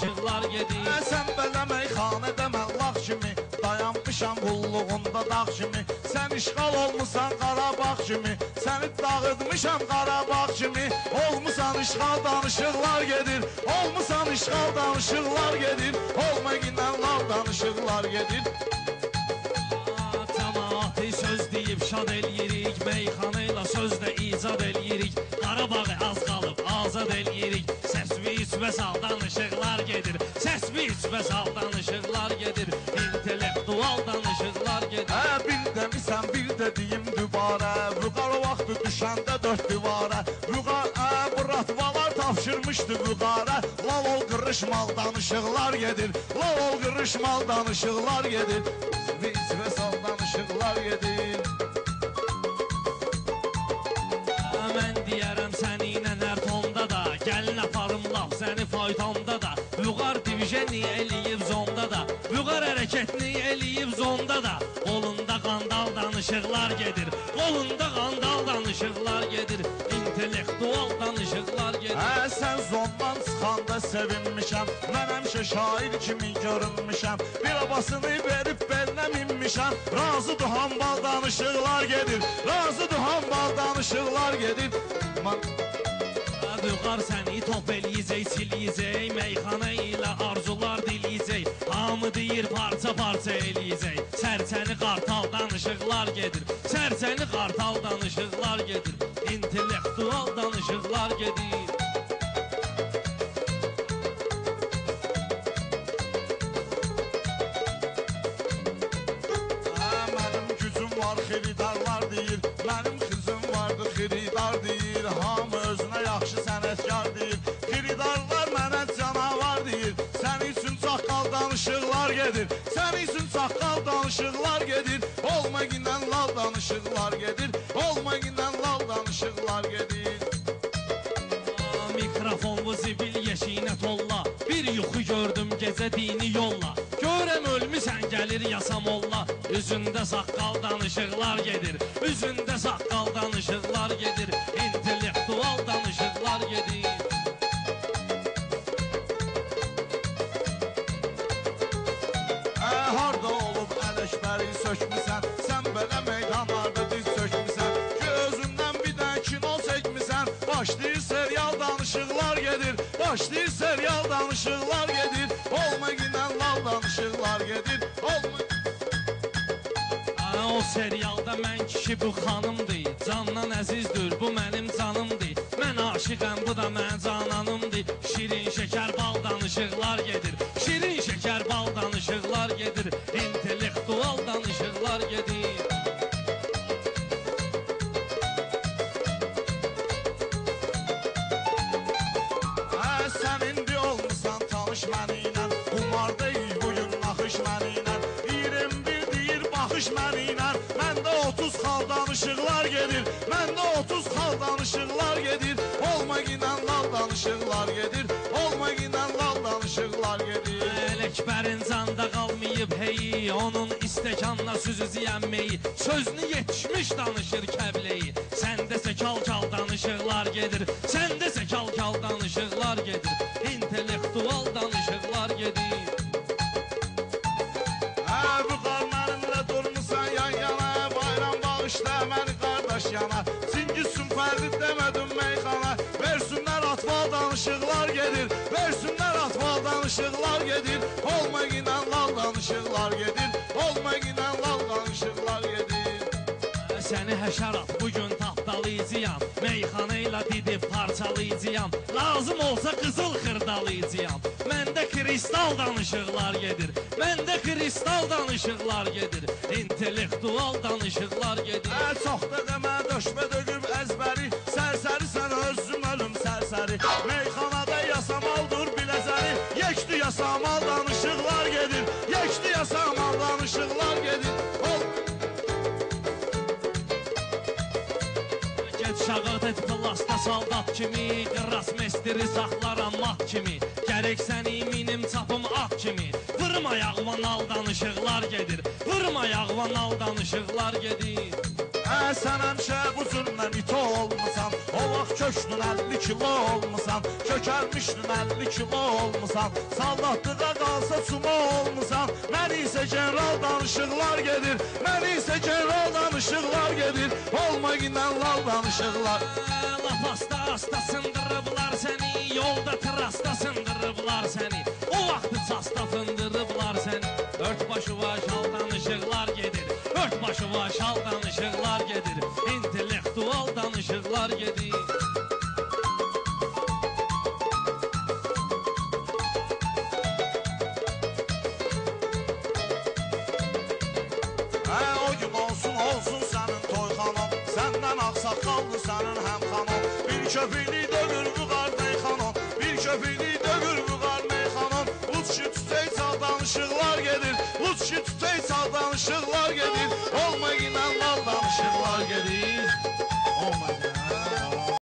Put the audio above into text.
danışıqlar gedir. Sən belə meyxanədə mən lağ kimi dayanmışam qulluğunda dağ kimi. Sən işğal olmusan Qarabağ kimi, səni dağıtmışam Qarabağ kimi. Olmusan işğal danışıqlar gedir, olmusan işğal danışıqlar gedir. Olmagindən lav danışıqlar gedir. Cəmaatı söz deyib şad eləyirik, meyxanayla sözlə icad eləyirik. Qarabağı az qalıb azad eləyirik. Səsvi içmə sal danışıqlar gedir, səsvi içmə sal danışıqlar gedir. İntellektual danışıqlar gedir. Bir demisən bir dediyim dübarə, Vüqar vaxtı düşəndə dörd divara. Vüqar bu ratvalar tapşırmışdı Vüqara. Lal ol qırışmal danışıqlar gedir, lal ol qırışmal danışıqlar gedir. Və sal danışıqlar gedir. Mən deyərəm səninlə hər tonda da, gəlin aparım laf səni faytonda da. Vüqar diviziyeni eləyib zonda da, Vüqar hərəkətini eləyib zonda da. Qolunda qandal danışıqlar gedir, qolunda qandal danışıqlar gedir. İntellektual danışıqlar gedir. Sən zondan çıxanda sevinmişəm, mən həmişə şair kimi görünmüşəm. Bir abasını verib belinə minmişəm, razıdır hambal danışıqlar gedir, razıdır hambal danışıqlar gedir. Vüqar səni top eləyəcək, siləyəcək, meyxana ilə arzular diləyəcək. Hamı deyir parça parça eləyəcək. Sərçəni qartal danışıqlar gedir, sərçəni qartal danışıqlar gedir. İntellektual danışıqlar gedir. Mənim gücüm var, xiridarlar deyir, mənim xızım vardı, xiridar deyir. Hamı özünə yaxşı sənətkar deyir, xiridarlar mənə canavar deyir. Sənin üçün çaqqal danışıqlar gedir, sənin üçün çaqqal danışıqlar gedir. Olmagindən lal danışıqlar gedir, olmagindən lal danışıqlar gedir. Mikrofonlu zibil yeşiyinə tolla, bir yuxu gördüm gecə dini yolla. Görəm ölmüsən gəlir yasam olla, üzündə saqqal danışıqlar gedir, üzündə saqqal danışıqlar gedir. İntellektual danışıqlar gedir. Harda olub ələkbəri sökmüsən, sən belə meydanlarda diz sökmüsən. Gözündən bir dən kino çəkmisən, başlayır serial danışıqlar gedir, başlayır serial danışıqlar gedir. Olmagindən lal danışıqlar gedir, O serialda mən kişi bu xanımdır, candan əzizdir, bu mənim canımdır. Mən aşiqəm, bu da mən cananımdır. Şirin şəkər bal danışıqlar gedir, şirin şəkər bal danışıqlar gedir. İntellektual danışıqlar gedir. Sən indi olmusan tanış mənimlə, qumarda iyi bugün naxış mənimlə. 21 deyir baxış mənimlə, məndə 30 xal danışıqlar gedir, məndə 30 xal danışıqlar gedir. Olmagindən lal danışıqlar gedir, olmagindən lal danışıqlar gedir. Ələkbərin canda qalmayıb heyi, onun istəkanla süzüziyəm meyi. Sözünü yetişmiş danışır kəbleyi, səndəsə kal-kal danışıqlar gedir, səndəsə kal-kal danışıqlar gedir. İntellektual danışıqlar gedir. Vüqar mənimlə durmusan yan yana, bayram bağışla məni qardaş yana. Çingiz Fərdi demədim meyxana, versinlər atval danışıqlar gedir, versinlər atval danışıqlar gedir. Olmagindən lal danışıqlar gedir, olmagindən lal danışıqlar gedir. Səni həşərat bugün tapdalayacağam, meyxana ilə didib parçalayacağam. Lazım olsa qızıl xırdalayacağam. Məndə kristal danışıqlar gedir, məndə kristal danışıqlar gedir. İntellektual danışıqlar gedir. Çox da demə döşmə dögüb əzbəri, sərsəri sən özüm ölüm sərsəri. Meyxanada yasamaldır biləcəri, yekdi yasamal danışıqlar gedir, yekdi yasamal danışıqlar gedir. Şağıt et plasta saldat kimi, qıras mestiri saxlaram mat kimi. Gərək səni minim çapım at kimi. Vırma ayağıma nal danışıqlar gedir, vırma ayağıma nal danışıqlar gedir. Sən həmişə bu zülmdən iti olmusan. O vaxt köçdün 50 kilo olmusan. Kökəlmişdin 50 kilo olmusan. Sallatlığa qalsa sumo olmusan. Mən isə general danışıqlar gedir. Mən isə general danışıqlar gedir. Olmagindən lal danışıqlar. Laf asta sındırıblar səni. Yolda trasta sındırıblar səni. O vaxtı çasta fındırıblar səni. Ört başı var şal danışıqlar gedir. Ört başı var şal danışıqlar gedir. İntellektual danışıqlar gedir. O gün olsun sənin toyxanam. Səndən ağsaqqaldı sənin həmxanam. Bir köpükli dögür vüqar meyxanam. Bir köpükli dögür vüqar meyxanam. Lütçü tütey çal danışıqlar gedir. Lütçü tütey çal danışıqlar gedir.